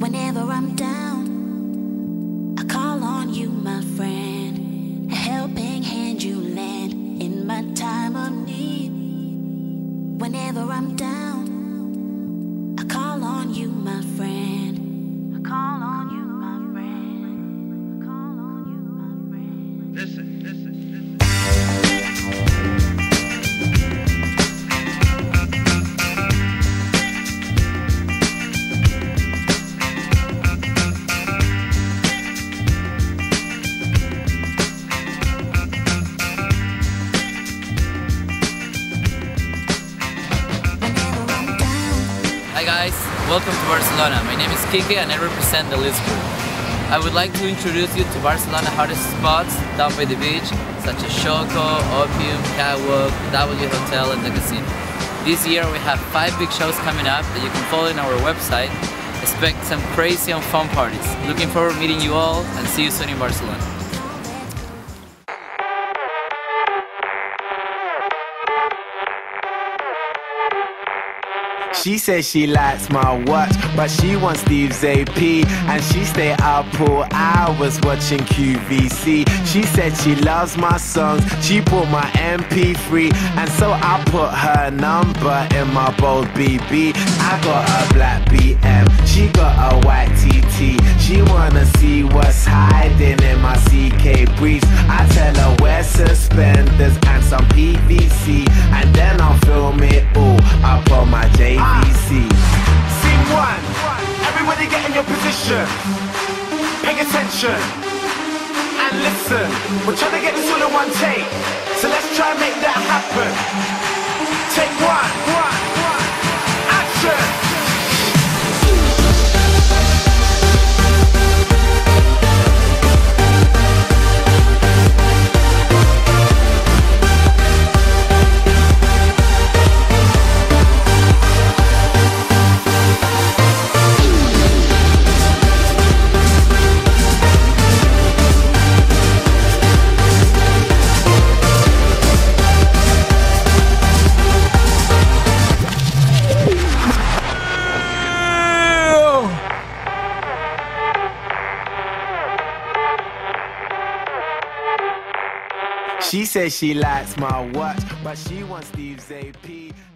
Whenever I'm down, I call on you, my friend. A helping hand you lend in my time of need. Whenever I'm down, I call on you, my friend. I call on you, my friend. I call on you, my friend. Listen. Hi guys, welcome to Barcelona. My name is Kike and I represent the Lisp Group. I would like to introduce you to Barcelona hottest spots down by the beach, such as Xoco, Opium, Catwalk, W Hotel and the Casino. This year we have 5 big shows coming up that you can follow in our website. Expect some crazy and fun parties. Looking forward to meeting you all and see you soon in Barcelona. She says she likes my watch, but she wants Steve's AP. And she stay up all hours watching QVC. She said she loves my songs, she bought my MP3. And so I put her number in my bold BB. I got a black BM, she got a white TT. She wanna see what's hiding in my CK briefs. I tell her wear suspenders and some PVC, and then I'll film it all up on my JVC. Scene 1, everybody get in your position. Pay attention and listen. We're trying to get this all in one take, so let's try and make that happen. Take 1, action. She says she likes my watch, but she wants Steve's AP.